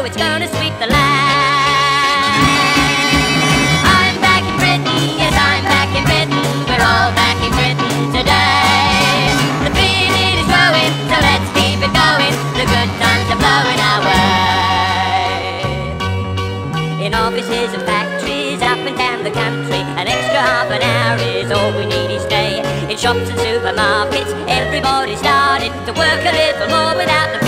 it's gonna sweep the land. I'm back in Britain, yes, I'm back in Britain. We're all back in Britain today. The feeling is growing, so let's keep it going. The good times are blowing our way. In offices and factories, up and down the country, an extra half an hour is all we need each day. In shops and supermarkets, everybody started to work a little more without the